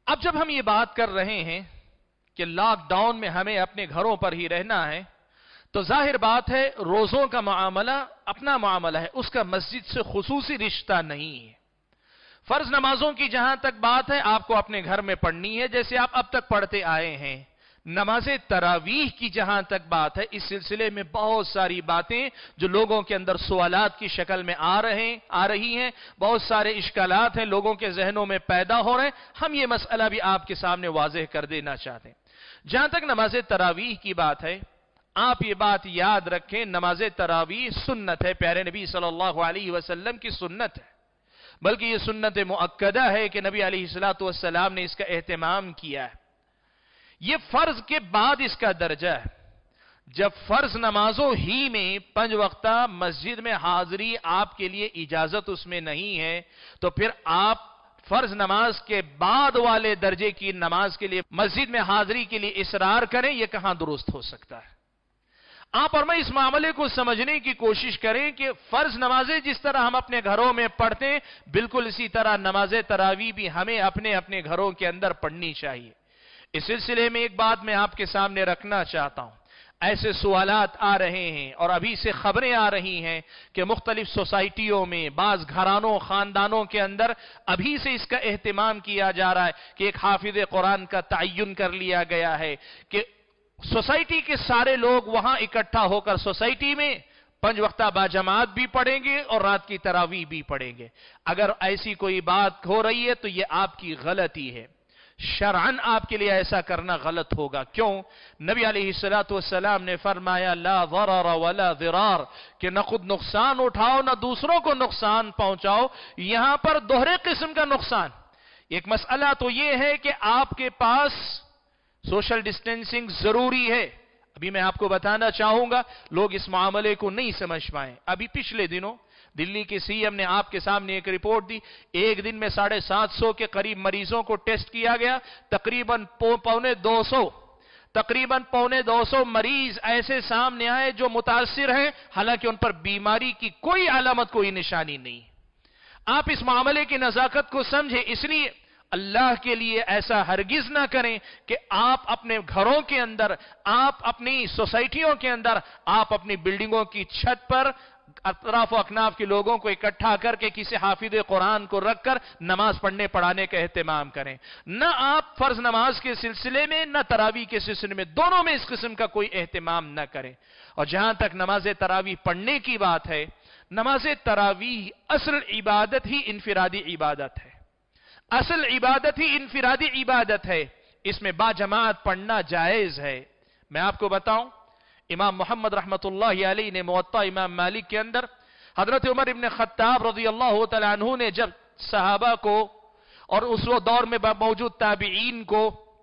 اب جب ہم یہ بات کر رہے ہیں کہ لاک ڈاؤن میں ہمیں اپنے گھروں پر ہی رہنا ہے، تو ظاہر بات ہے روزوں کا معاملہ اپنا معاملہ ہے، اس کا مسجد سے خصوصی رشتہ نہیں ہے۔ فرض نمازوں کی جہاں تک بات ہے آپ کو اپنے گھر میں پڑھنی ہے جیسے آپ اب تک پڑھتے آئے ہیں۔ نماز تراویح کی جہاں تک بات ہے، اس سلسلے میں بہت ساری باتیں جو لوگوں کے اندر سوالات کی شکل میں آ رہی ہیں، بہت سارے اشکالات ہیں لوگوں کے ذہنوں میں پیدا ہو رہے ہیں، ہم یہ مسئلہ بھی آپ کے سامنے واضح کر دینا چاہتے ہیں۔ جہاں تک نماز تراویح کی بات ہے، آپ یہ بات یاد رکھیں، نماز تراویح سنت ہے، پیارے نبی صلی اللہ علیہ وسلم کی سنت ہے، بلکہ یہ سنت مؤکدہ ہے کہ نبی علیہ السلام نے اس کا اہتمام کیا ہے۔ یہ فرض کے بعد اس کا درجہ ہے۔ جب فرض نمازوں ہی میں 5 وقتہ مسجد میں حاضری آپ کے لیے اجازت اس میں نہیں ہے، تو پھر آپ فرض نماز کے بعد والے درجے کی نماز کے لیے مسجد میں حاضری کے لیے اصرار کریں، یہ کہاں درست ہو سکتا ہے؟ آپ اور میں اس معاملے کو سمجھنے کی کوشش کریں کہ فرض نمازیں جس طرح ہم اپنے گھروں میں پڑھتے ہیں، بالکل اسی طرح نماز تراویح بھی ہمیں اپنے اپنے گھروں کے اندر پڑھنی چاہیے۔ اس سلسلے میں ایک بات میں آپ کے سامنے رکھنا چاہتا ہوں۔ ایسے سوالات آ رہے ہیں اور ابھی سے خبریں آ رہی ہیں کہ مختلف سوسائٹیوں میں بعض گھرانوں خاندانوں کے اندر ابھی سے اس کا اہتمام کیا جا رہا ہے کہ ایک حافظ قرآن کا تعین کر لیا گیا ہے کہ سوسائٹی کے سارے لوگ وہاں اکٹھا ہو کر سوسائٹی میں 5 وقتہ باجماعت بھی پڑھیں گے اور رات کی تراویح بھی پڑھیں گے۔ اگر ایسی کوئی بات ہو رہی ہے تو یہ آپ کی غلطی ہے، شرعاً آپ کے لیے ایسا کرنا غلط ہوگا۔ کیوں؟ نبی علیہ السلام نے فرمایا لا ضرر ولا ضرار، کہ نہ خود نقصان اٹھاؤ نہ دوسروں کو نقصان پہنچاؤ۔ یہاں پر دوہرے قسم کا نقصان، ایک مسئلہ تو یہ ہے کہ آپ کے پاس سوشل ڈسٹینسنگ ضروری ہے۔ ابھی میں آپ کو بتانا چاہوں گا، لوگ اس معاملے کو نہیں سمجھ پائیں۔ ابھی پچھلے دنوں دلی کے سی ایم نے آپ کے سامنے ایک رپورٹ دی، ایک دن میں 750 کے قریب مریضوں کو ٹیسٹ کیا گیا، تقریباً پونے 200 مریض ایسے سامنے آئے جو متاثر ہیں، حالانکہ ان پر بیماری کی کوئی علامت کوئی نشانی نہیں۔ آپ اس معاملے کی نزاکت کو سمجھیں، اس لیے اللہ کے لیے ایسا ہرگز نہ کریں کہ آپ اپنے گھروں کے اندر، آپ اپنی سوسائٹیوں کے اندر، آپ اپنی بلڈنگوں کی چھت پر اطراف و اکناف کے لوگوں کو اکٹھا کر کے کسی حافظ قرآن کو رکھ کر نماز پڑھانے کا اہتمام کریں۔ نہ آپ فرض نماز کے سلسلے میں نہ تراویح کے سلسلے میں، دونوں میں اس قسم کا کوئی اہتمام نہ کریں۔ اور جہاں تک نماز تراویح پڑھنے کی بات ہے، نماز تراویح اصل عبادت ہی انفرادی عبادت ہے، اصل عبادت ہی انفرادی عبادت ہے، اس میں باجماعت پڑھنا جائز ہے۔ میں آپ کو بتاؤں، امام محمد رحمت اللہ علیہ نے موطا امام مالک کے اندر حضرت عمر ابن خطاب رضی اللہ تعالیٰ عنہ نے جب صحابہ کو اور اس دور میں موجود تابعین کو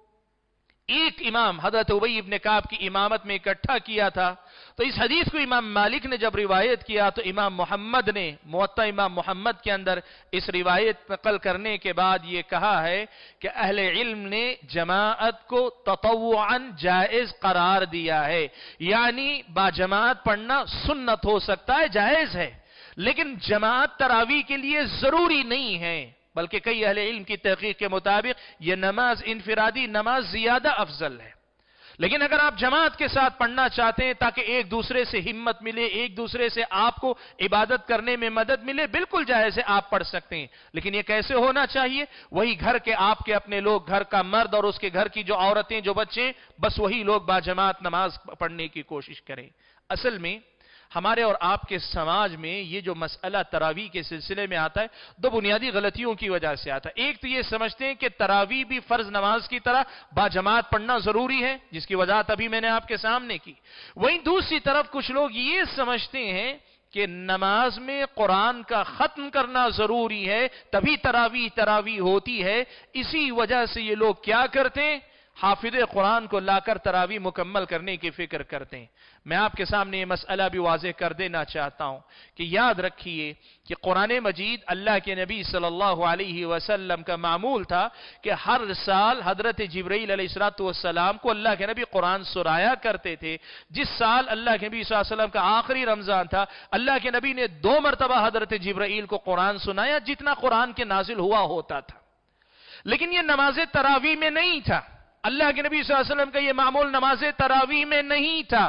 ایک امام حضرت ابی ابن کعب کی امامت میں اکٹھا کیا تھا، تو اس حدیث کو امام مالک نے جب روایت کیا تو امام محمد نے موطا امام محمد کے اندر اس روایت نقل کرنے کے بعد یہ کہا ہے کہ اہل علم نے جماعت کو تطوعاً جائز قرار دیا ہے، یعنی باجماعت پڑھنا سنت ہو سکتا ہے، جائز ہے، لیکن جماعت تراویح کے لیے ضروری نہیں ہے، بلکہ کئی اہل علم کی تحقیق کے مطابق یہ نماز انفرادی نماز زیادہ افضل ہے۔ لیکن اگر آپ جماعت کے ساتھ پڑھنا چاہتے ہیں تاکہ ایک دوسرے سے ہمت ملے، ایک دوسرے سے آپ کو عبادت کرنے میں مدد ملے، بالکل جائز ہے، آپ پڑھ سکتے ہیں، لیکن یہ کیسے ہونا چاہیے؟ وہی گھر کے آپ کے اپنے لوگ، گھر کا مرد اور اس کے گھر کی جو عورتیں، جو بچے، بس وہی لوگ باجماعت نماز پڑھنے کی کوشش کریں۔ اصل میں ہمارے اور آپ کے سماج میں یہ جو مسئلہ تراویح کے سلسلے میں آتا ہے، دو بنیادی غلطیوں کی وجہ سے آتا ہے۔ ایک تو یہ سمجھتے ہیں کہ تراویح بھی فرض نماز کی طرح باجماعت پڑھنا ضروری ہے، جس کی وضاحت ابھی میں نے آپ کے سامنے کی۔ وہیں دوسری طرف کچھ لوگ یہ سمجھتے ہیں کہ نماز میں قرآن کا ختم کرنا ضروری ہے، تبھی تراویح ہوتی ہے۔ اسی وجہ سے یہ لوگ کیا کرتے ہیں؟ حافظ قرآن کو لا کر تراویح مکمل کرنے کی فکر کرتے ہیں۔ میں آپ کے سامنے یہ مسئلہ بھی واضح کر دینا چاہتا ہوں کہ یاد رکھیے کہ قرآن مجید اللہ کے نبی صلی اللہ علیہ وسلم کا معمول تھا کہ ہر سال حضرت جبرائیل علیہ السلام کو اللہ کے نبی قرآن سنایا کرتے تھے۔ جس سال اللہ کے نبی صلی اللہ علیہ وسلم کا آخری رمضان تھا، اللہ کے نبی نے 2 مرتبہ حضرت جبرائیل کو قرآن سنایا، جتنا قرآن کے نازل ہوا ہوتا تھا۔ لیکن یہ نماز تراویح میں نہیں تھا. اللہ کے نبی صلی اللہ علیہ وسلم کا یہ معمول نماز تراویح میں نہیں تھا.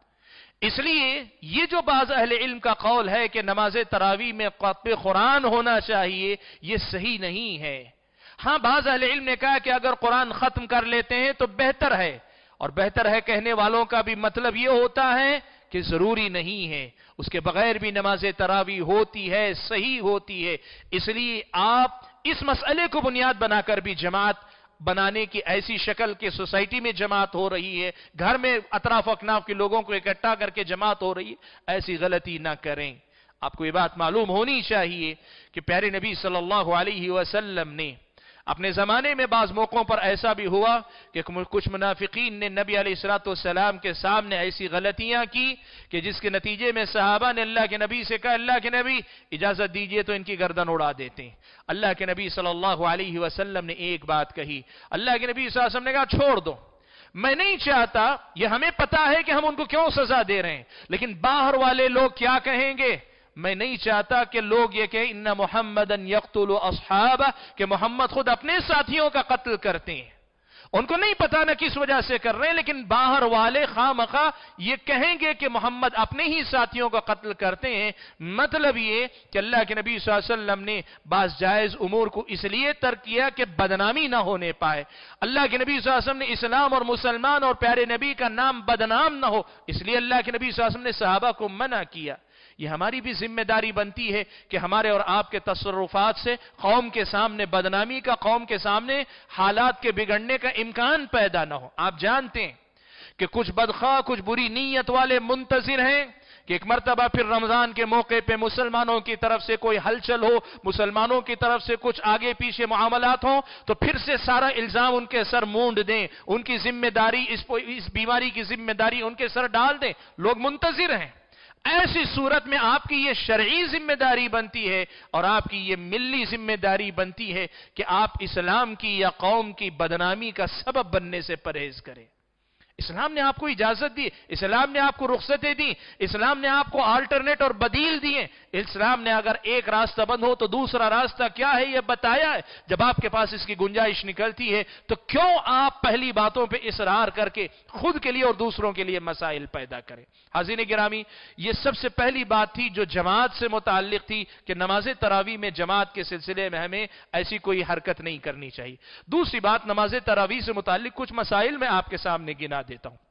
اس لیے یہ جو بعض اہل علم کا قول ہے کہ نماز تراویح میں ختم قرآن ہونا چاہیے، یہ صحیح نہیں ہے. ہاں بعض اہل علم نے کہا کہ اگر قرآن ختم کر لیتے ہیں تو بہتر ہے، اور بہتر ہے کہنے والوں کا بھی مطلب یہ ہوتا ہے کہ ضروری نہیں ہے، اس کے بغیر بھی نماز تراویح ہوتی ہے، صحیح ہوتی ہے. اس لیے آپ اس مسئلے کو بنیاد بنا کر بھی جماعت بنانے کی ایسی شکل کہ سوسائٹی میں جماعت ہو رہی ہے، گھر میں اطراف و اکناف کے لوگوں کو اکٹھا کر کے جماعت ہو رہی ہے، ایسی غلطی نہ کریں. آپ کو یہ بات معلوم ہونی چاہیے کہ پیارے نبی صلی اللہ علیہ وسلم نے اپنے زمانے میں بعض موقعوں پر ایسا بھی ہوا کہ کچھ منافقین نے نبی علیہ السلام کے سامنے ایسی غلطیاں کی کہ جس کے نتیجے میں صحابہ نے اللہ کے نبی سے کہا، اللہ کے نبی اجازت دیجئے تو ان کی گردن اڑا دیتے ہیں. اللہ کے نبی صلی اللہ علیہ وسلم نے ایک بات کہی. اللہ کے نبی صلی اللہ علیہ وسلم نے کہا چھوڑ دو، میں نہیں چاہتا، یہ ہمیں پتا ہے کہ ہم ان کو کیوں سزا دے رہے ہیں، لیکن باہر والے لوگ کیا کہیں گے. میں نہیں چاہتا کہ لوگ یہ کہیں ان محمدن یقتل اصحابہ، کہ محمد خود اپنے ساتھیوں کا قتل کرتے ہیں. ان کو نہیں پتا نہ کس وجہ سے کر رہے ہیں، لیکن باہر والے خواہ مخواہ یہ کہیں گے کہ محمد اپنے ہی ساتھیوں کا قتل کرتے ہیں. مطلب یہ کہ اللہ کے نبی صلی اللہ علیہ وسلم نے بعض جائز امور کو اس لیے ترک کیا کہ بدنامی نہ ہونے پائے. اللہ کے نبی صلی اللہ علیہ وسلم نے اسلام اور مسلمان اور پیارے نبی کا نام بدنام نہ ہو، اس لیے اللہ کے نبی صلی اللہ علیہ وسلم نے صحابہ کو منع کیا. یہ ہماری بھی ذمہ داری بنتی ہے کہ ہمارے اور آپ کے تصرفات سے قوم کے سامنے بدنامی کا، قوم کے سامنے حالات کے بگڑنے کا امکان پیدا نہ ہو. آپ جانتے ہیں کہ کچھ بدخواہ، کچھ بری نیت والے منتظر ہیں کہ ایک مرتبہ پھر رمضان کے موقع پہ مسلمانوں کی طرف سے کوئی ہلچل ہو، مسلمانوں کی طرف سے کچھ آگے پیچھے معاملات ہوں تو پھر سے سارا الزام ان کے سر مونڈ دیں، ان کی ذمہ داری، اس بیماری کی ذمہ داری ان کے سر ڈال دیں. لوگ منتظر ہیں. ایسی صورت میں آپ کی یہ شرعی ذمہ داری بنتی ہے اور آپ کی یہ ملی ذمہ داری بنتی ہے کہ آپ اسلام کی یا قوم کی بدنامی کا سبب بننے سے پرہیز کریں. اسلام نے آپ کو اجازت دی، اسلام نے آپ کو رخصتیں دی، اسلام نے آپ کو آلٹرنیٹ اور بدیل دیے. اسلام نے اگر ایک راستہ بند ہو تو دوسرا راستہ کیا ہے یہ بتایا ہے. جب آپ کے پاس اس کی گنجائش نکلتی ہے تو کیوں آپ پہلی باتوں پہ اصرار کر کے خود کے لیے اور دوسروں کے لیے مسائل پیدا کریں. حاضرین گرامی، یہ سب سے پہلی بات تھی جو جماعت سے متعلق تھی کہ نماز تراویح میں جماعت کے سلسلے میں ہمیں ایسی کوئی حرکت نہیں کرنی چاہیے. دوسری بات، نماز تراویح سے متعلق کچھ مسائل میں آپ کے سامنے گنا دیتا ہوں.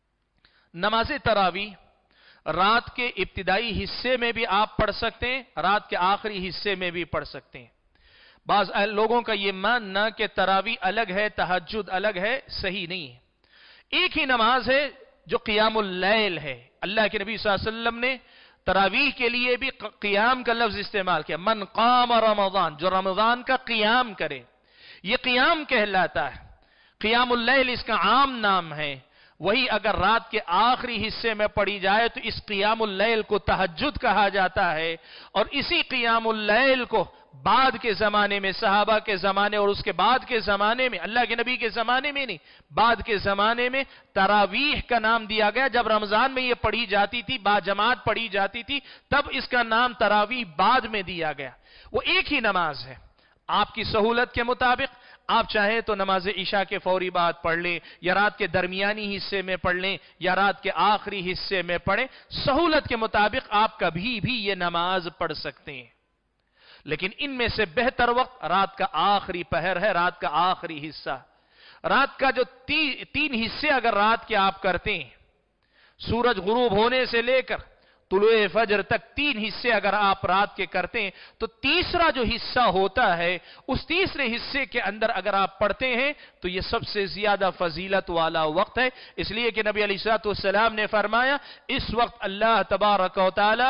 نماز تراویح رات کے ابتدائی حصے میں بھی آپ پڑھ سکتے ہیں، رات کے آخری حصے میں بھی پڑھ سکتے ہیں. بعض لوگوں کا یہ ماننا کہ تراویح الگ ہے، تہجد الگ ہے، صحیح نہیں ہے. ایک ہی نماز ہے جو قیام اللیل ہے. اللہ کے نبی صلی اللہ علیہ وسلم نے تراویح کے لیے بھی قیام کا لفظ استعمال کیا. من قام رمضان، جو رمضان کا قیام کرے، یہ قیام کہلاتا ہے. قیام اللیل اس کا عام نام ہے. وہی اگر رات کے آخری حصے میں پڑھی جائے تو اس قیام اللیل کو تہجد کہا جاتا ہے. اور اسی قیام اللیل کو بعد کے زمانے میں، صحابہ کے زمانے اور اس کے بعد کے زمانے میں، اللہ کے نبی کے زمانے میں نہیں، بعد کے زمانے میں تراویح کا نام دیا گیا. جب رمضان میں یہ پڑھی جاتی تھی، با جماعت پڑھی جاتی تھی، تب اس کا نام تراویح بعد میں دیا گیا. وہ ایک ہی نماز ہے. آپ کی سہولت کے مطابق آپ چاہیں تو نماز عشاء کے فوری بعد پڑھ لیں، یا رات کے درمیانی حصے میں پڑھ لیں، یا رات کے آخری حصے میں پڑھیں. سہولت کے مطابق آپ کبھی بھی یہ نماز پڑھ سکتے ہیں. لیکن ان میں سے بہتر وقت رات کا آخری پہر ہے، رات کا آخری حصہ. رات کا جو تین حصے اگر رات کے آپ کرتے ہیں، سورج غروب ہونے سے لے کر طلوع فجر تک 3 حصے اگر آپ رات کے کرتے ہیں تو تیسرا جو حصہ ہوتا ہے، اس تیسرے حصے کے اندر اگر آپ پڑھتے ہیں تو یہ سب سے زیادہ فضیلت والا وقت ہے. اس لیے کہ نبی علیہ السلام نے فرمایا، اس وقت اللہ تبارک و تعالی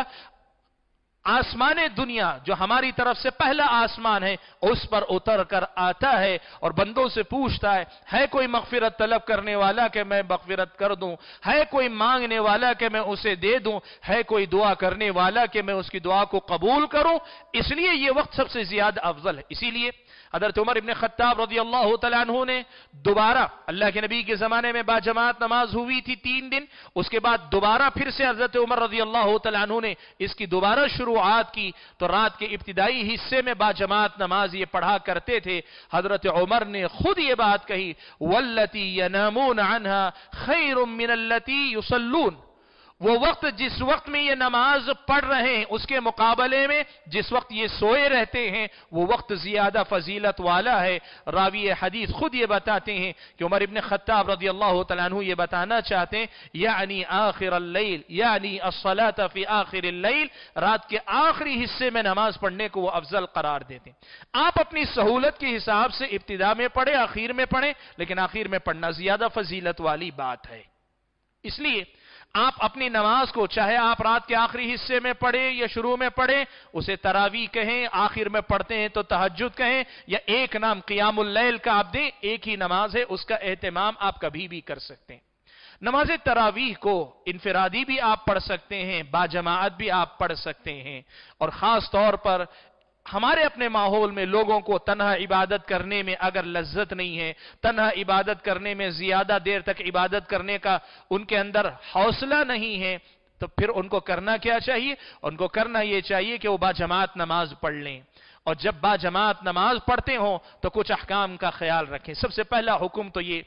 آسمان دنیا جو ہماری طرف سے پہلا آسمان ہے اس پر اتر کر آتا ہے اور بندوں سے پوچھتا ہے کوئی مغفرت طلب کرنے والا کہ میں مغفرت کر دوں، ہے کوئی مانگنے والا کہ میں اسے دے دوں، ہے کوئی دعا کرنے والا کہ میں اس کی دعا کو قبول کروں. اس لیے یہ وقت سب سے زیادہ افضل ہے. اسی لیے حضرت عمر ابن خطاب رضی اللہ تعالیٰ عنہ نے دوبارہ، اللہ کے نبی کے زمانے میں باجماعت نماز ہوئی تھی 3 دن، اس کے بعد دوبارہ پھر سے حضرت عمر رضی اللہ تعالیٰ عنہ نے اس کی دوبارہ شروع शुरुआत की तो रात के इब्तिदाई हिस्से में बाजमात नमाज ये पढ़ा करते थे। हजरत उमर ने खुद ये बात कही, वल्लती यनामून अन्हा खैरुम मिनल्लती युसल्लून, वो वक्त जिस वक्त में ये नमाज पढ़ रहे हैं उसके मुकाबले में जिस वक्त ये सोए रहते हैं वो वक्त ज्यादा फजीलत वाला है। रावी हदीस खुद ये बताते हैं कि उमर इब्न खत्ताब रज़ियल्लाहु तआला अन्हु ये बताना चाहते हैं, यानी आखिर अल-लैल, यानी अस्सलात फी आखिर अल-लैल, रात के आखिरी हिस्से में नमाज पढ़ने को वो अफजल करार देते हैं। आप अपनी सहूलत के हिसाब से इब्तिदा में पढ़े, आखिर में पढ़े, लेकिन आखिर में पढ़ना ज्यादा फजीलत वाली बात है। इसलिए आप अपनी नमाज को चाहे आप रात के आखिरी हिस्से में पढ़े या शुरू में पढ़े, उसे तरावी कहें, आखिर में पढ़ते हैं तो तहज्जुद कहें, या एक नाम क़ियामुल लैल का आप दें, एक ही नमाज है, उसका एहतमाम आप कभी भी कर सकते हैं। नमाज तरावीह को इनफिरादी भी आप पढ़ सकते हैं, बाजमाअत भी आप पढ़ सकते हैं, और खास तौर पर हमारे अपने माहौल में लोगों को तन्हा इबादत करने में अगर लज्जत नहीं है, तन्हा इबादत करने में ज्यादा देर तक इबादत करने का उनके अंदर हौसला नहीं है, तो फिर उनको करना क्या चाहिए? उनको करना यह चाहिए कि वो बाजमात नमाज पढ़ लें, और जब बाजमात नमाज पढ़ते हो तो कुछ अहकाम का ख्याल रखें। सबसे पहला हुक्म तो ये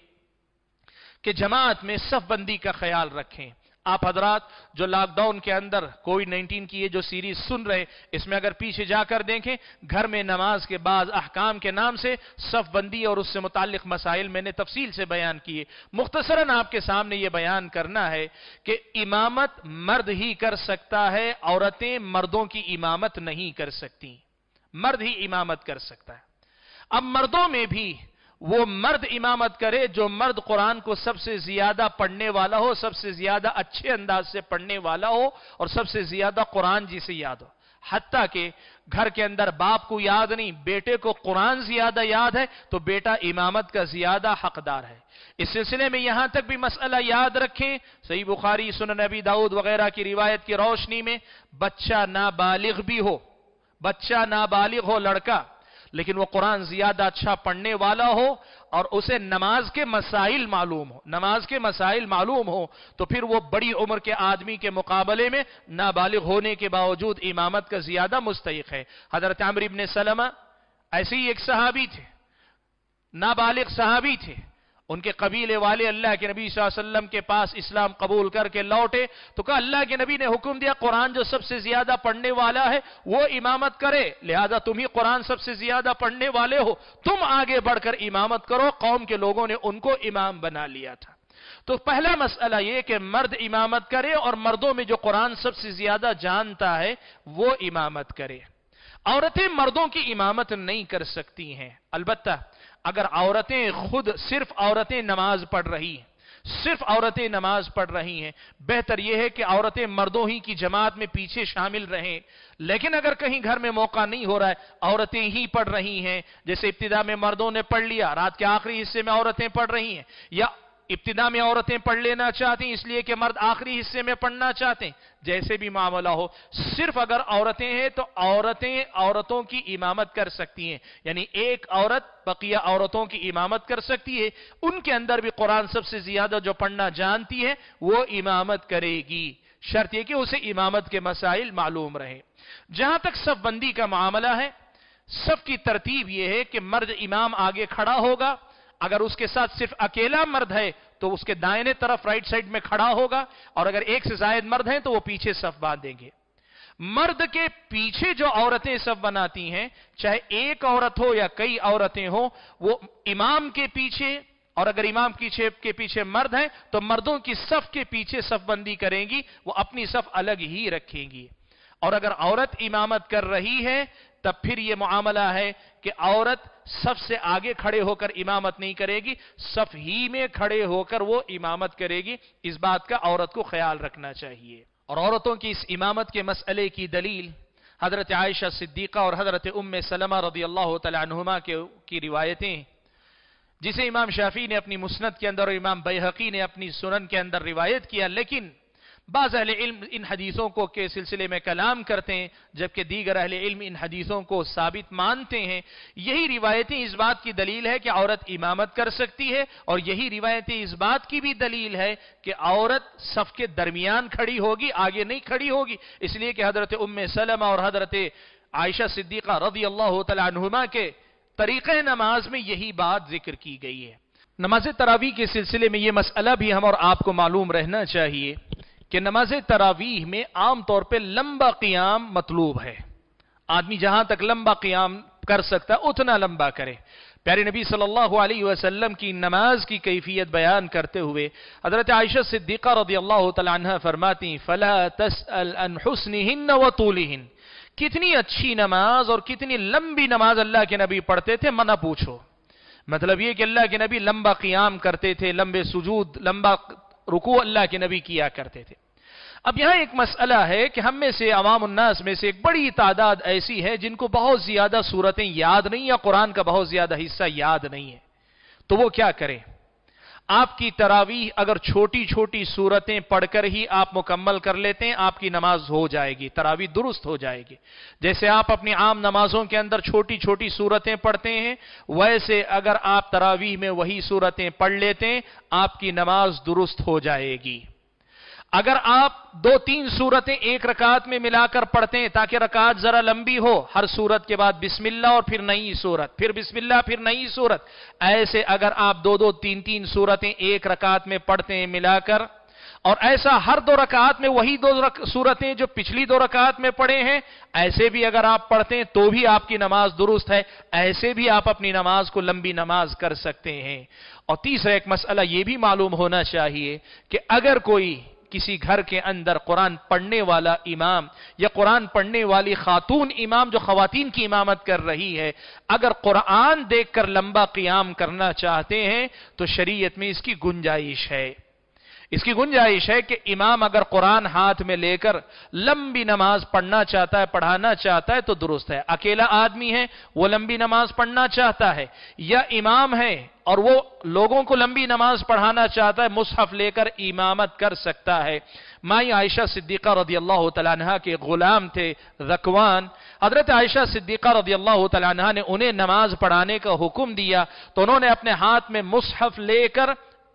कि जमात में सफ बंदी का ख्याल रखें। आप हजरात जो लॉकडाउन के अंदर कोविड-19 की ये जो सीरीज सुन रहे, इसमें अगर पीछे जाकर देखें, घर में नमाज के बाद अहकाम के नाम से सफ बंदी और उससे मुताल्लिक मसाइल मैंने तफसील से बयान किए। मुख्तसरन आपके सामने ये बयान करना है कि इमामत मर्द ही कर सकता है, औरतें मर्दों की इमामत नहीं कर सकती, मर्द ही इमामत कर सकता है। अब मर्दों में भी वो मर्द इमामत करे जो मर्द कुरान को सबसे ज्यादा पढ़ने वाला हो, सबसे ज्यादा अच्छे अंदाज से पढ़ने वाला हो, और सबसे ज्यादा कुरान जिसे याद हो। हत्ता कि घर के अंदर बाप को याद नहीं, बेटे को कुरान ज्यादा याद है, तो बेटा इमामत का ज्यादा हकदार है। इस सिलसिले में यहां तक भी मसला याद रखें, सही बुखारी, सुनन नबी दाऊद वगैरह की रिवायत की रोशनी में, बच्चा नाबालिग भी हो, बच्चा नाबालिग हो लड़का, लेकिन वो कुरान ज्यादा अच्छा पढ़ने वाला हो और उसे नमाज के मसाइल मालूम हो, नमाज के मसाइल मालूम हो, तो फिर वो बड़ी उम्र के आदमी के मुकाबले में नाबालिग होने के बावजूद इमामत का ज्यादा मुस्तहिक है। हजरत अम्र इब्न सलमा ऐसे ही एक सहाबी थे, नाबालिग सहाबी थे। उनके कबीले वाले अल्लाह के नबी सल्लल्लाहु अलैहि वसल्लम के पास इस्लाम कबूल करके लौटे, तो कहा अल्लाह के नबी ने हुक्म दिया कुरान जो सबसे ज्यादा पढ़ने वाला है वो इमामत करे, लिहाजा तुम ही कुरान सबसे ज्यादा पढ़ने वाले हो, तुम आगे बढ़कर इमामत करो। कौम के लोगों ने उनको इमाम बना लिया था। तो पहला मसला यह कि मर्द इमामत करे, और मर्दों में जो कुरान सबसे ज्यादा जानता है वो इमामत करे। औरतें मर्दों की इमामत नहीं कर सकती हैं। अलबत्ता अगर औरतें खुद, सिर्फ औरतें नमाज पढ़ रही हैं, सिर्फ औरतें नमाज पढ़ रही हैं, बेहतर यह है कि औरतें मर्दों ही की जमात में पीछे शामिल रहें। लेकिन अगर कहीं घर में मौका नहीं हो रहा है, औरतें ही पढ़ रही हैं, जैसे इब्तिदा में मर्दों ने पढ़ लिया, रात के आखिरी हिस्से में औरतें पढ़ रही हैं, या इब्तिदा में औरतें पढ़ लेना चाहती इसलिए कि मर्द आखिरी हिस्से में पढ़ना चाहते हैं, जैसे भी मामला हो, सिर्फ अगर औरतें हैं तो औरतें औरतों की इमामत कर सकती हैं, यानी एक औरत बकिया औरतों की इमामत कर सकती है। उनके अंदर भी कुरान सबसे ज्यादा जो पढ़ना जानती है वो इमामत करेगी, शर्त यह कि उसे इमामत के मसाइल मालूम रहे। जहां तक सफ बंदी का मामला है, सफ की तरतीब यह है कि मर्द इमाम आगे खड़ा होगा, अगर उसके साथ सिर्फ अकेला मर्द है तो उसके दाहिने तरफ राइट साइड में खड़ा होगा, और अगर एक से ज्यादा मर्द हैं तो वो पीछे सफ बांधेंगे। मर्द के पीछे जो औरतें सफ बनाती हैं, चाहे एक औरत हो या कई औरतें हो, वो इमाम के पीछे, और अगर इमाम के पीछे मर्द हैं तो मर्दों की सफ के पीछे सफ बंदी करेंगी, वो अपनी सफ अलग ही रखेंगी। और अगर औरत इमामत कर रही है तब फिर यह मामला है कि औरत सफ से आगे खड़े होकर इमामत नहीं करेगी, सफ ही में खड़े होकर वो इमामत करेगी। इस बात का औरत को ख्याल रखना चाहिए। और औरतों की इस इमामत के मसले की दलील हजरत आयशा सिद्दीका और हजरत उम्मे सलमा रज़ियल्लाहु तआला अन्हुमा की रिवायतें, जिसे इमाम शाफी ने अपनी मुस्नद के अंदर और इमाम बैहकी ने अपनी सुनन के अंदर रिवायत किया, लेकिन بعض اہل علم ان حدیثوں کو کے سلسلے میں کلام کرتے ہیں، جبکہ دیگر اہل علم ان حدیثوں کو ثابت مانتے ہیں۔ یہی روایتیں اس بات کی دلیل ہے کہ عورت امامت کر سکتی ہے، اور یہی روایتیں اس بات کی بھی دلیل ہے کہ عورت صف کے درمیان کھڑی ہوگی، آگے نہیں کھڑی ہوگی، اس لیے کہ حضرت ام سلمہ اور حضرت عائشہ صدیقہ رضی اللہ تعالی عنہما کے طریقہ نماز میں یہی بات ذکر کی گئی ہے۔ نماز تراویح کے سلسلے میں یہ مسئلہ بھی ہم اور آپ کو معلوم رہنا چاہیے کہ نماز تراویح میں عام طور پہ لمبا قیام مطلوب ہے۔ آدمی جہاں تک لمبا قیام کر سکتا اتنا لمبا کرے۔ پیارے نبی صلی اللہ علیہ وسلم کی نماز کی کیفیت بیان کرتے ہوئے حضرت عائشہ صدیقہ رضی اللہ تعالی عنہ فرماتی فَلَا تَسْأَلْ عَنْ حُسْنِهِنَّ وَطُولِهِنَّ، کتنی اچھی نماز اور کتنی لمبی نماز اللہ کے نبی پڑھتے تھے مت پوچھو۔ مطلب یہ کہ اللہ کے نبی لمبا قیام کرتے تھے، لمبے سجود، لمبا رکوع اللہ کے نبی کیا کرتے تھے۔ اب یہاں ایک مسئلہ ہے کہ ہم میں سے عوام الناس میں سے ایک بڑی تعداد ایسی ہے جن کو بہت زیادہ سورتیں یاد نہیں یا قرآن کا بہت زیادہ حصہ یاد نہیں ہے، تو وہ کیا کریں؟ آپ کی تراویح اگر چھوٹی چھوٹی سورتیں پڑھ کر ہی آپ مکمل کر لیتے ہیں، آپ کی نماز ہو جائے گی، تراویح درست ہو جائے گی۔ جیسے آپ اپنی عام نمازوں کے اندر چھوٹی چھوٹی سورتیں پڑھتے ہیں، ویسے اگر آپ تراویح میں وہی سورتیں پڑھ لیتے ہیں، آپ کی نماز درست ہو جائے گی۔ اگر آپ 2-3 سورتیں ایک رکعت میں ملا کر پڑھتے ہیں تاکہ رکعت ذرا لمبی ہو، ہر سورت کے بعد بسم اللہ اور پھر نئی سورت، پھر بسم اللہ پھر نئی سورت، ایسے اگر آپ 2-2 3-3 سورتیں ایک رکعت میں پڑھتے ہیں ملا کر، اور ایسا ہر 2 رکعت میں وہی 2 سورتیں جو پچھلی 2 رکعت میں پڑھے ہیں ایسے بھی اگر آپ پڑھتے ہیں تو بھی آپ کی نماز درست ہے۔ ایسے بھی آپ اپنی نماز کو لمبی نماز کر سکتے ہیں۔ اور تیسرا ایک مسئلہ یہ بھی معلوم ہونا چاہیے کہ اگر کوئی کسی گھر کے اندر قرآن پڑھنے والا امام یا قرآن پڑھنے والی خاتون امام جو خواتین کی امامت کر رہی ہے، اگر قرآن دیکھ کر لمبا قیام کرنا چاہتے ہیں تو شریعت میں اس کی گنجائش ہے۔ اس کی گنجائش ہے کہ امام اگر قرآن ہاتھ میں لے کر لمبی نماز پڑھنا چاہتا ہے، پڑھانا چاہتا ہے تو درست ہے۔ اکیلا آدمی ہے، وہ لمبی نماز پڑھنا چاہتا ہے، یا امام ہے اور وہ لوگوں کو لمبی نماز پڑھانا چاہتا ہے، مصحف لے کر امامت کر سکتا ہے۔ مائی عائشہ صدیقہ رضی اللہ تعالیٰ عنہ کے غلام تھے ذکوان، حضرت عائشہ صدیقہ رضی اللہ تعالیٰ عنہ نے انہیں نماز پڑھانے کا حکم دیا تو انہوں نے اپنے ہاتھ میں مصحف لے کر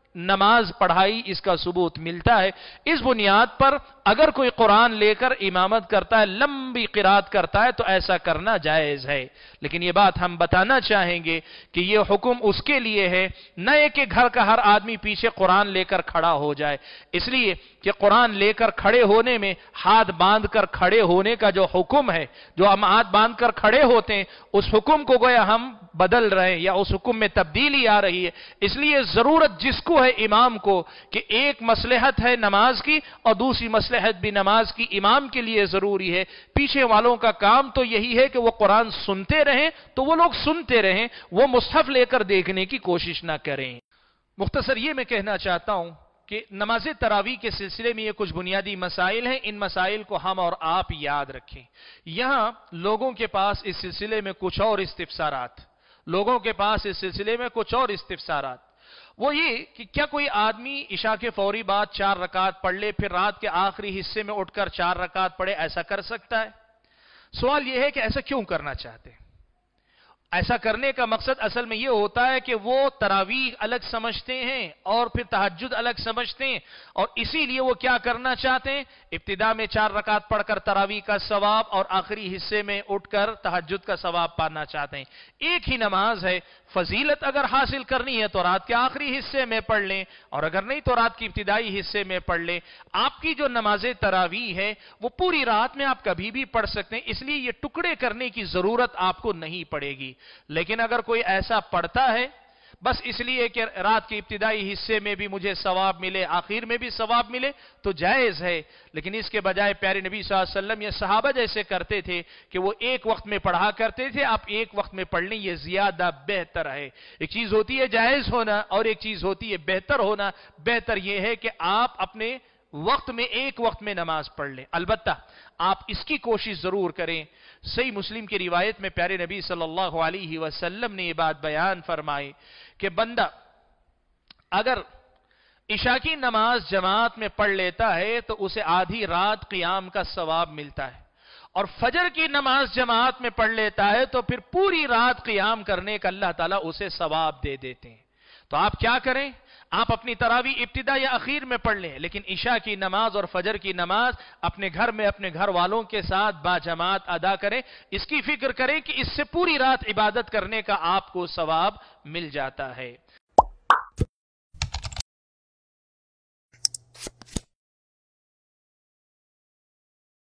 نماز پڑھائی، اس کا ثبوت ملتا ہے۔ اس بنیاد پر اگر کوئی قرآن لے کر امامت کرتا ہے، لمبی قرات کرتا ہے تو ایسا کرنا جائز ہے، لیکن یہ بات ہم بتانا چاہیں گے کہ یہ حکم اس کے لیے ہے، نہ کہ گھر کا ہر آدمی پیچھے قرآن لے کر کھڑا ہو جائے، اس لیے کہ قرآن لے کر کھڑے ہونے میں ہاتھ باندھ کر کھڑے ہونے کا جو حکم ہے، جو ہم ہاتھ باندھ کر کھڑے ہوتے ہیں اس حکم کو گویا ہم بدل رہے ہیں یا اس حکم میں تبدیلی آ رہی ہے۔ اس لیے ضرورت جس کو ہے امام کو کہ ایک مصلحت ہے نماز کی اور دوسری مصلحت بھی نماز کی امام کے لیے ضروری ہے۔ پیچھے والوں کا کام تو یہی ہے کہ وہ قرآن سنتے رہیں تو وہ لوگ سنتے رہیں، وہ مصحف لے کر دیکھنے کی کوشش نہ کریں۔ مختصر یہ میں کہنا چاہتا ہوں کہ نماز تراویح کے سلسلے میں یہ کچھ بنیادی مسائل ہیں، ان مسائل کو ہم اور آپ یاد رکھیں۔ یہاں لوگوں کے پاس اس سلسلے میں کچھ اور استفسارات وہ یہ کہ کیا کوئی آدمی عشاء کے فوری بعد 4 رکعت پڑھ لے پھر رات کے آخری حصے میں اٹھ کر 4 رکعت پڑھے، ایسا کر سکتا ہے؟ سوال یہ ہے کہ ایسا کیوں کرنا چاہتے ہیں؟ ایسا کرنے کا مقصد اصل میں یہ ہوتا ہے کہ وہ تراویح الگ سمجھتے ہیں اور پھر تہجد الگ سمجھتے ہیں، اور اسی لیے وہ کیا کرنا چاہتے ہیں؟ ابتدا میں 4 رکعت پڑھ کر تراویح کا ثواب اور آخری حصے میں اٹھ کر تہجد کا ثواب پانا چاہتے ہیں۔ ایک ہی نماز ہے، فضیلت اگر حاصل کرنی ہے تو رات کے آخری حصے میں پڑھ لیں، اور اگر نہیں تو رات کی ابتدائی حصے میں پڑھ لیں۔ آپ کی جو نماز تراویح ہے وہ پوری رات میں آپ کبھی بھی پڑھ سکتے ہیں، اس لیے یہ ٹکڑے کرنے کی ضرورت آپ کو نہیں پڑے گی۔ لیکن اگر کوئی ایسا پڑھتا ہے بس اس لیے کہ رات کے ابتدائی حصے میں بھی مجھے ثواب ملے، آخر میں بھی ثواب ملے، تو جائز ہے، لیکن اس کے بجائے پیارے نبی صلی اللہ علیہ وسلم یا صحابہ جیسے کرتے تھے کہ وہ ایک وقت میں پڑھا کرتے تھے، آپ ایک وقت میں پڑھ لیں، یہ زیادہ بہتر ہے۔ ایک چیز ہوتی ہے جائز ہونا اور ایک چیز ہوتی ہے بہتر ہونا۔ بہتر یہ ہے کہ آپ اپنے وقت میں ایک وقت میں نماز پڑھ لیں، البتہ آپ اس کی کوشش ضرور کریں۔ صحیح مسلم کی روایت میں پیارے نبی صلی اللہ علیہ وسلم نے یہ بات بیان فرمائی کہ بندہ اگر عشاء کی نماز جماعت میں پڑھ لیتا ہے تو اسے آدھی رات قیام کا ثواب ملتا ہے، اور فجر کی نماز جماعت میں پڑھ لیتا ہے تو پھر پوری رات قیام کرنے کا اللہ تعالیٰ اسے ثواب دے دیتے ہیں۔ تو آپ کیا کریں؟ آپ اپنی تراویح ابتدا یا اخیر میں پڑھ لیں، لیکن عشاء کی نماز اور فجر کی نماز اپنے گھر میں اپنے گھر والوں کے ساتھ با جماعت ادا کریں۔ اس کی فکر کریں کہ اس سے پوری رات عبادت کرنے کا آپ کو ثواب مل جاتا ہے۔